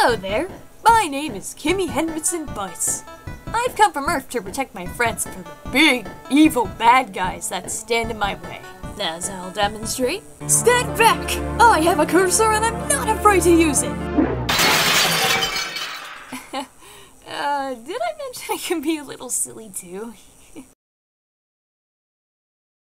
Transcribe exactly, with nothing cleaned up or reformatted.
Hello there. My name is Kimi Henderson Bice. I've come from Earth to protect my friends from the big, evil bad guys that stand in my way. As I'll demonstrate. Stand back! I have a cursor and I'm not afraid to use it! uh, did I mention I can be a little silly too?